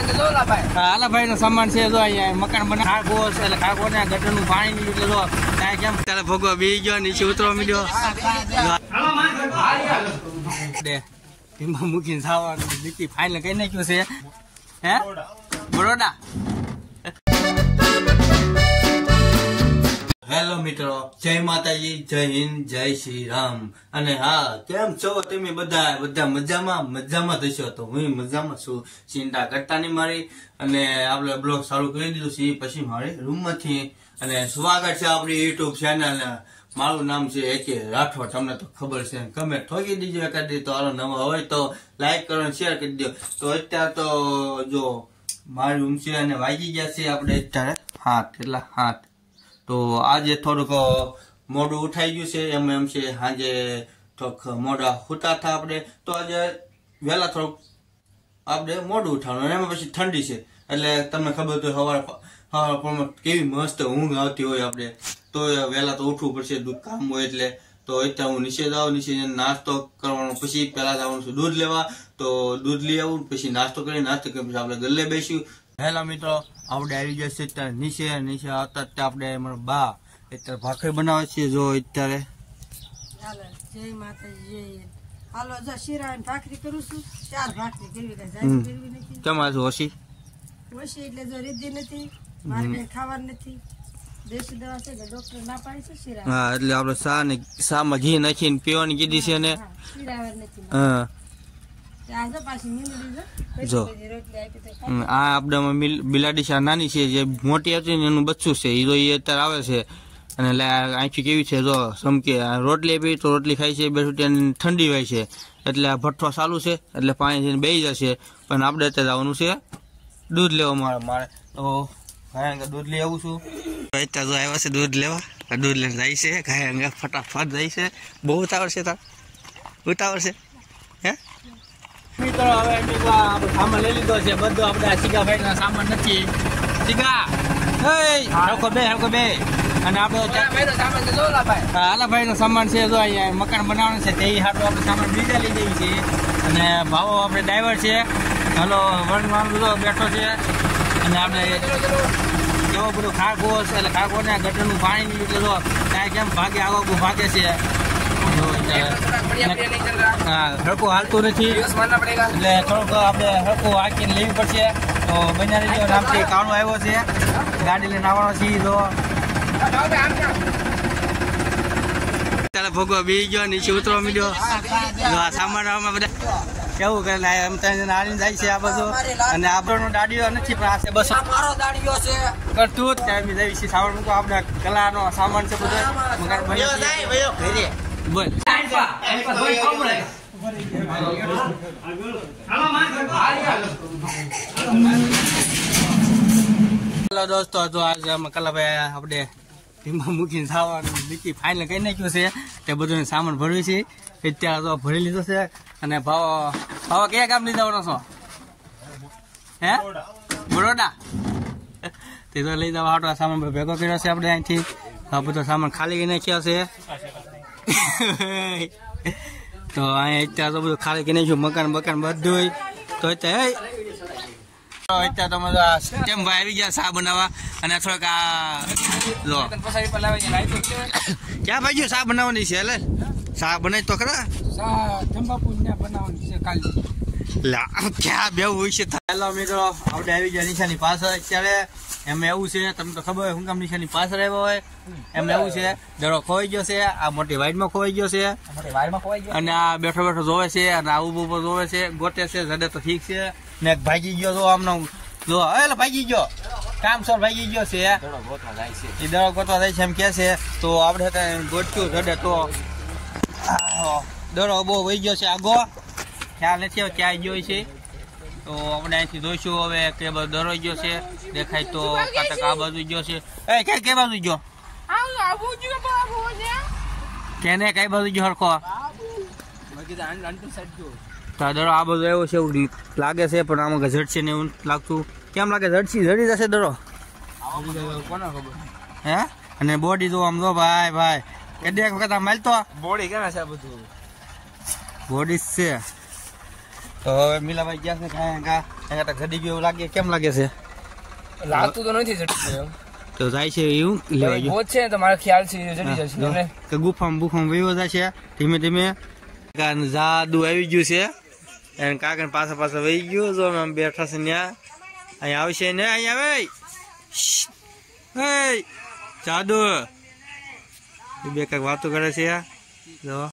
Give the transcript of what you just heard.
હાલા ભાઈ નો સામાન છે જો અહીંયા મકાન બના ખાગો એટલે ખાગો ને ગટરનું પાણી એટલે જો ત્યાં કેમ ત્યારે ભોગવા બી ગયો નીચે ઉતરવા મળ્યો એમાં મૂકીને ખાવાનું નીચે ફાઇનલ કઈ નાખ્યું છે હે બરોડા. હેલો મિત્રો, જય માતાજી, જય હિન્દ, જય શ્રી રામ. અને હા, કેમ છો તમે બધા મજામાં થશો? તો હું મજામાં છું, ચિંતા કરતા નહીં મારી. અને આપણે બ્લોગ ચાલુ કરી દીધું છે પછી મારી રૂમમાંથી. અને સ્વાગત છે આપણી યુટ્યુબ ચેનલ. મારું નામ છે એકે રાઠોડ. તમને તો ખબર છે, કમેન્ટ ઠોકી દીજો એકાદી. તો હાલો, નવો હોય તો લાઈક કરો, શેર કરી દો. તો અત્યારે તો જો મારી રૂમ છે અને વાગી ગયા છે આપણે અત્યારે 7. તો આજે થોડુંક મોડું ઉઠાઈ ગયું છે. એમ છે સાંજે થોડુંક મોડા ઉઠતા હતા આપણે. તો આજે વહેલા થોડુંક આપણે મોડું ઉઠાવવાનું. એમાં પછી ઠંડી છે એટલે તમને ખબર તો સવાર કેવી મસ્ત ઊંઘ આવતી હોય આપણે. તો વહેલા તો ઉઠવું પડશે, દૂધ કામ હોય એટલે. તો અત્યારે હું નીચે જાઉં, નીચે નાસ્તો કરવાનો. પછી પહેલા જવાનું છું દૂધ લેવા. તો દૂધ લઈ આવું, પછી નાસ્તો કરી પછી આપણે ગલ્લે બેસ્યું. હેલો મિત્રો, આપણે આવી ગયા છે અત્યારે નીચે આવતા આપણે મારા બા અત્યારે ભાખરી બનાવે છે. જો અત્યારે જય માતાજી. હાલો જો શીરા ભાખરી કરું છું. 4 ભાખરી કરવી નથી. તમારે ઓછી એટલે જો રીધી નથી, મારે ખાવાનું નથી. દેશી દવા છે કે ડોક્ટર ના પાડી છે શીરા. હા, એટલે આપણે શામાં ઘી નાખીને પીવાની કીધી છે ને. શીરા નથી. હા, જો આ આપણે બિલાડી શા નાની છે, જે મોટી હતી ને એનું બચ્ચું છે. એ અત્યારે આવે છે. અને આંખી કેવી છે જો સમકે. રોટલી પી તો રોટલી ખાય છે, બેઠું ઠંડી હોય છે. એટલે આ ભઠ્ઠો ચાલુ છે એટલે પાણી થઈને બેસી જશે. પણ આપણે અત્યારે આવવાનું છે દૂધ લેવા. મારે તો દૂધ લઈ આવું છું. અત્યારે જો આવ્યા છે દૂધ લેવા. દૂધ લઈને જાય છે ગાય ફટાફટ જાય છે. બહુ ઉતાવળ છે ઉતાવળ છે હે મિત્રો. હવે સામાન લઈ લીધો છે બધું. આપણે સિગાભાઈ ના સામાન નથી. સિગા હરકો બે અને આપણો હાલાભાઈ નો સામાન છે જો અહીંયા મકાન બનાવવાનું છે. તે હાટો આપણે સામાન બીજા લઈ જઈએ છીએ. અને ભાવો આપણે ડ્રાઈવર છે. હલો વણ બધો બેઠો છે. અને આપણે કેવો બધું ખાગો એટલે ખાગો ને ગટરનું પાણી એટલે જો ત્યાં કેમ ભાગે આગળ ભાગે છે. હા, હડકું હાલતું નથી એટલે થોડુંક આપણે હડકું હાંકીને લેવી પડશે. તો બજારી જો નામથી કાળો આવ્યો છે, ગાડી લઈને આવવાનો છે. તો ત્યારે ભોગવા બી ગયો, નીચે ઉતરવા મળ્યો. સામાન બધા કેવું કરે હાલીને જાય છે આ બધું. અને આપણો દાડીઓ નથી પણ આ છે બસ કરતું જ ત્યાં જઈએ છીએ. સામાન મૂકો આપણે કલાનો સામાન છે બધો મકાન બની બોલ. હેલો દોસ્તો, તો આજે અમે કલાભાઈ આપણે ટીમમાં મૂકીને ખાવાનું નીચે ફાઇનલ કઈ નાખ્યું છે. તે બધું સામાન ભરવી છે. અત્યારે તો ભરી લીધો છે. અને ભાવ કયા ગામ લઈ જવાનો છો? હે બરોડા. તે તો લઈ જવા હાટો સામાન ભેગો કર્યો છે આપણે અહીંથી. આ બધો સામાન ખાલી કરી નાખ્યો છે. તો અહીંયા અત્યારે તો બધું ખાલી કરી નાખ્યું, મકાન બધું. તો અત્યારે તમે કેમ ભાઈ આવી ગયા શા બનાવવા. અને થોડોક આ લો ક્યાં ભાઈ ગયો શા બનાવવાની છે. એટલે શા બનાવી તો ખરા ક્યાં બેવું હોય છે. હેલો મિત્રો, આપણે આવી ગયા નિશાની પાછળ. અત્યારે એમ એવું છે, તમને તો ખબર હોય શું કામ નિશાની પાછળ આવ્યો હોય. એમ એવું છે દડો ખોવાઈ ગયો છે. આ મોટી વાઇડમાં ખોવાઈ ગયો છે. અને આ બેઠો જોવે છે. અને આ ઉભો જોવે છે, ગોતે છે. જડે તો ઠીક છે. ને ભાગી ગયો જો આમનો જો એટલે ભાગી ગયો કામ સર ભાગી ગયો છે. એ દડો ગોતવા જાય છે એમ કે છે. તો આપણે ગોત્યું જડે તો દડો બહુ વહી ગયો છે. આગો ખ્યાલ નથી હવે ક્યાં ગયો છે. તો આપણે અહીંથી જોઈશું હવે કે બધો દરો ગયો છે. દેખાય તો કાંતક આ બાજુ ગયો છે. કે બાજુ ગયો કેને કઈ બાજુ ગયો હરખો? દરો આ બધું એવું છે એવું લાગે છે. પણ આમાં ઝડશે ને એવું લાગતું. કેમ લાગે ઝડી જશે દરો? કોને ખબર હે. અને બોડી જો આમ જો ભાઈ કે દેખ વખત આમ માલતો બોડી કેવા છે. બધું બોડી છે તો હવે મીલાભાઈ ગયા છે કાંઈ ઘડી ગયું એવું લાગે, કેમ લાગે છે? લાગતું તો નથી જડતું. તો જાય છે એવું લેવા ગયો છે તો મારો ખ્યાલ છે જડી જશે કે ગુફામાં વયો જશે ધીમે ધીમે. જાદુ આવી ગયું છે એને કાકા પાછા વહી ગયું. જો આમ બેઠા છે ત્યાં, અહીંયા આવશે ને, અહીંયા આવે જાદુ. બે કાંઈક વાતો કરે છે. જો